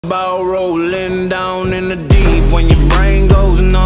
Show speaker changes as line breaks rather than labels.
About rolling down in the deep when your brain goes numb.